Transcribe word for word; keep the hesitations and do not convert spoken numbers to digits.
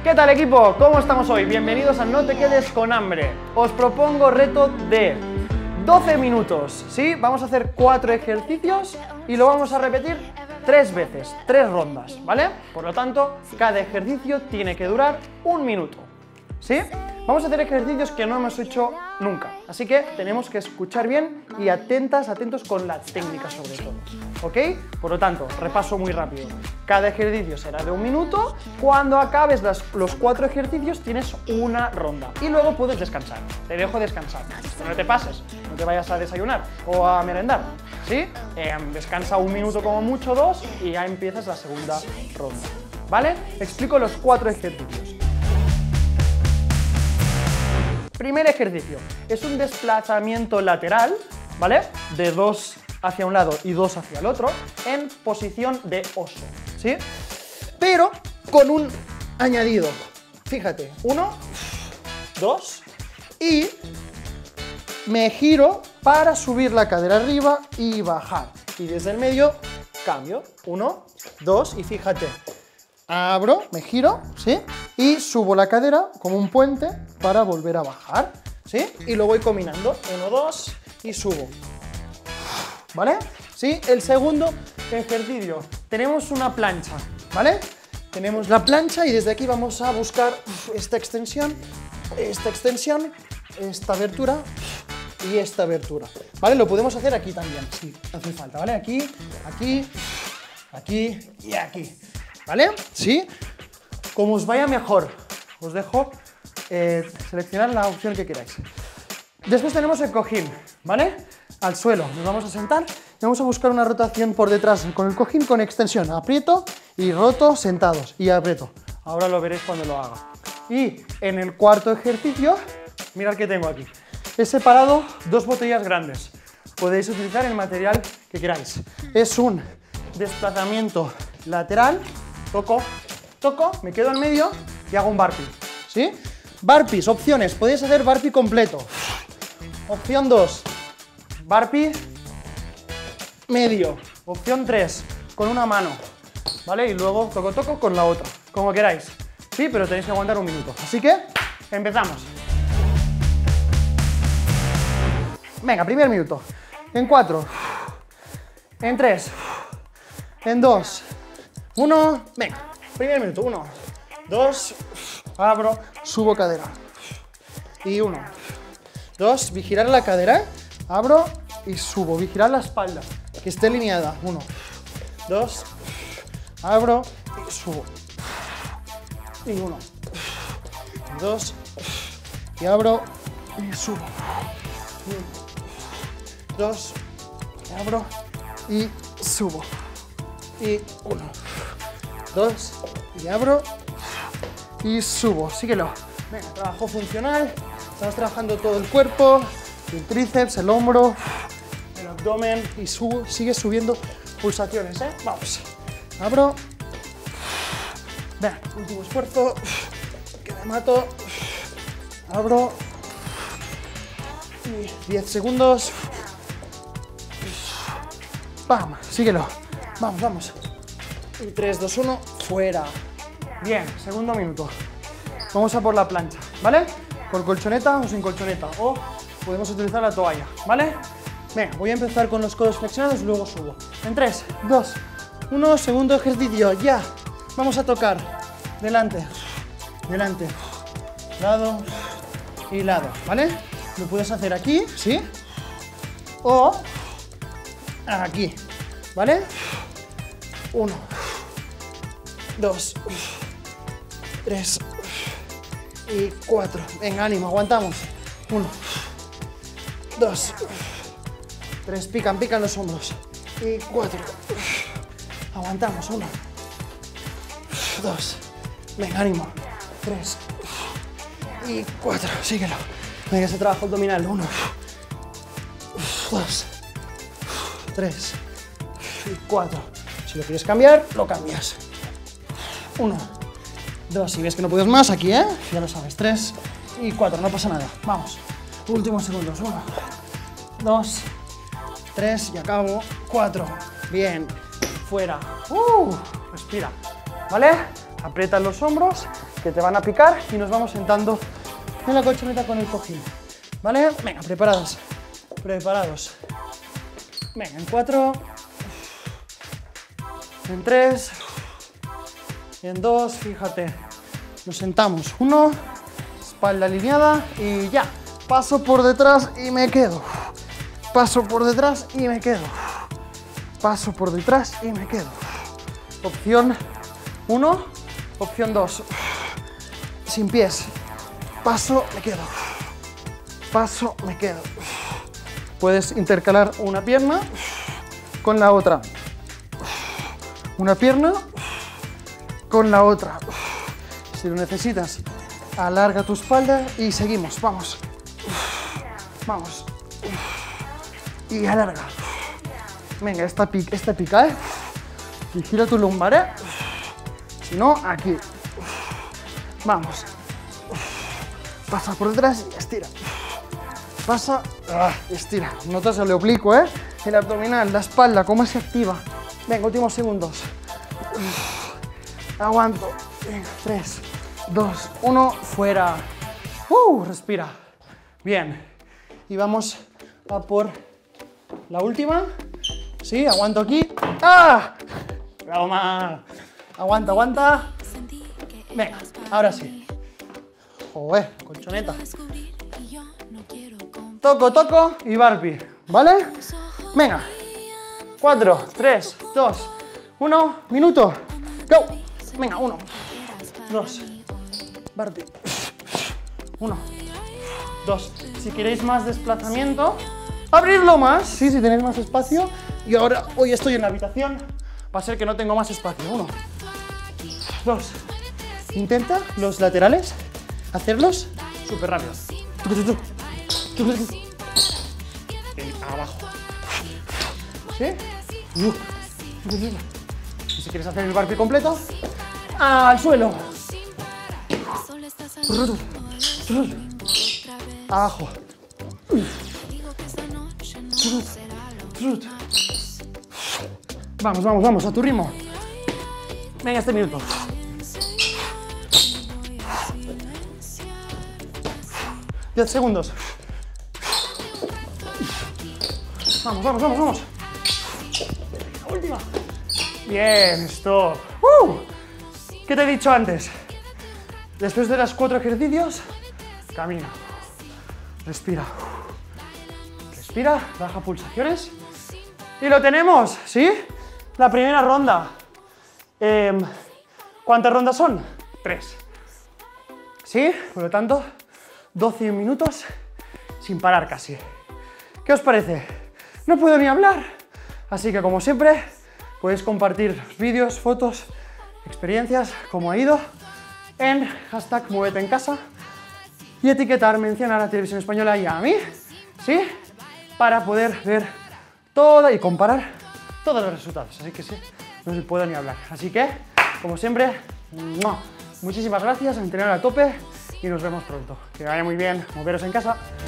¿Qué tal, equipo? ¿Cómo estamos hoy? Bienvenidos a No te quedes con hambre. Os propongo reto de doce minutos, ¿sí? Vamos a hacer cuatro ejercicios y lo vamos a repetir tres veces, tres rondas, ¿vale? Por lo tanto, cada ejercicio tiene que durar un minuto, ¿sí? Vamos a hacer ejercicios que no hemos hecho nunca, así que tenemos que escuchar bien y atentas, atentos con la técnica sobre todo, ¿ok? Por lo tanto, repaso muy rápido. Cada ejercicio será de un minuto. Cuando acabes las, los cuatro ejercicios tienes una ronda y luego puedes descansar. Te dejo descansar, pero no te pases, no te vayas a desayunar o a merendar, ¿sí? Eh, descansa un minuto como mucho, dos, y ya empiezas la segunda ronda, ¿vale? Explico los cuatro ejercicios. Primer ejercicio, es un desplazamiento lateral, ¿vale? De dos hacia un lado y dos hacia el otro, en posición de oso, ¿sí? Pero con un añadido. Fíjate, uno, dos, y me giro para subir la cadera arriba y bajar. Y desde el medio, cambio, uno, dos, y fíjate, abro, me giro, ¿sí? Y subo la cadera como un puente para volver a bajar, ¿sí? Y lo voy combinando, uno, dos, y subo, ¿vale? ¿Sí? El segundo ejercicio, tenemos una plancha, ¿vale? Tenemos la plancha y desde aquí vamos a buscar esta extensión, esta extensión, esta abertura y esta abertura, ¿vale? Lo podemos hacer aquí también, si hace falta, ¿vale? Aquí, aquí, aquí y aquí, ¿vale? ¿Sí? Como os vaya mejor, os dejo eh, seleccionar la opción que queráis. Después tenemos el cojín, ¿vale? Al suelo, nos vamos a sentar y vamos a buscar una rotación por detrás con el cojín con extensión. Aprieto y roto sentados y aprieto. Ahora lo veréis cuando lo haga. Y en el cuarto ejercicio, mirad que tengo aquí. He separado dos botellas grandes. Podéis utilizar el material que queráis. Es un desplazamiento lateral, toco, toco, me quedo en medio y hago un burpee, ¿sí? Burpees, opciones, podéis hacer burpee completo. Opción dos, burpee medio. Opción tres, con una mano, ¿vale? Y luego toco, toco con la otra, como queráis, ¿sí? Pero tenéis que aguantar un minuto. Así que, empezamos. Venga, primer minuto. En cuatro, en tres, en dos, uno, venga. Primer minuto, uno, dos, abro, subo cadera. Y uno, dos, vigilar la cadera, abro y subo, vigilar la espalda, que esté alineada. Uno, dos, abro y subo. Y uno, dos, y abro y subo. Uno, dos, y abro y subo. Y uno, dos, y abro y subo. Síguelo. Venga, trabajo funcional. Estamos trabajando todo el cuerpo, el tríceps, el hombro, el abdomen y subo, sigue subiendo pulsaciones, ¿eh? Vamos. Abro. Venga, último esfuerzo. Que me mato. Abro. Y diez segundos. ¡Pam! Síguelo. Vamos, vamos. Y tres, dos, uno, fuera. Bien, segundo minuto. Vamos a por la plancha, ¿vale? Con colchoneta o sin colchoneta. O podemos utilizar la toalla, ¿vale? Venga, voy a empezar con los codos flexionados, luego subo. En tres, dos, uno, segundo ejercicio, ya. Vamos a tocar. Delante, delante, lado y lado, ¿vale? Lo puedes hacer aquí, ¿sí? O aquí, ¿vale? Uno, dos, tres y cuatro. Venga, ánimo, aguantamos. Uno, dos, tres, pican, pican los hombros. Y cuatro. Aguantamos, uno, dos. Venga, ánimo. Tres y cuatro. Síguelo. Venga, ese trabajo abdominal. Uno, dos, tres y cuatro. Si lo quieres cambiar, lo cambias. Uno, dos, si ves que no puedes más, aquí, ¿eh? Ya lo sabes, tres y cuatro, no pasa nada. Vamos, últimos segundos, uno, dos, tres y acabo, cuatro. Bien, fuera. Uh, respira, ¿vale? Aprieta los hombros que te van a picar y nos vamos sentando en la colchoneta con el cojín, ¿vale? Venga, preparados, preparados. Venga, en cuatro, en tres, en dos, fíjate, nos sentamos, uno, espalda alineada y ya, paso por detrás y me quedo, paso por detrás y me quedo, paso por detrás y me quedo. Opción uno, opción dos, sin pies, paso, me quedo, paso, me quedo. Puedes intercalar una pierna con la otra, una pierna con la otra. Si lo necesitas, alarga tu espalda y seguimos, vamos, vamos, y alarga. Venga, esta pica, esta pica, ¿eh? Y gira tu lumbar, ¿eh? Si no, aquí. Vamos. Pasa por detrás y estira. Pasa, ah, estira. Notas el oblicuo, ¿eh? El abdominal, la espalda, cómo se activa. Venga, últimos segundos. Aguanto. Venga, tres, dos, uno, fuera. Uh, respira. Bien. Y vamos a por la última. Sí, aguanto aquí. ¡Ah! Broma. Aguanta, aguanta. Venga, ahora sí. Joder, colchoneta. Toco, toco y burpee, ¿vale? Venga. Cuatro, tres, dos, uno, minuto. Go. Venga, uno, dos, burpee. Uno, dos. Si queréis más desplazamiento, abrirlo más. Sí, si tenéis más espacio. Y ahora, hoy estoy en la habitación. Va a ser que no tengo más espacio. Uno, dos. Intenta los laterales hacerlos súper rápido. Abajo. ¿Sí? Y si quieres hacer el burpee completo, al suelo. Abajo. Vamos, vamos, vamos, a tu ritmo. Venga, este minuto. diez segundos. Vamos, vamos, vamos, vamos. Última. Bien, stop. Uh, ¿Qué te he dicho antes? Después de los cuatro ejercicios, camina. Respira. Respira, baja pulsaciones. Y lo tenemos, ¿sí? La primera ronda. Eh, ¿Cuántas rondas son? Tres. ¿Sí? Por lo tanto, doce minutos sin parar casi. ¿Qué os parece? No puedo ni hablar. Así que, como siempre, podéis compartir vídeos, fotos, experiencias, cómo ha ido, en hashtag Muévete en Casa y etiquetar, mencionar a Televisión Española y a mí, ¿sí? Para poder ver toda y comparar todos los resultados. Así que sí, no puedo ni hablar. Así que, como siempre, muchísimas gracias, a entrenar a tope y nos vemos pronto. Que vaya muy bien, moveros en casa.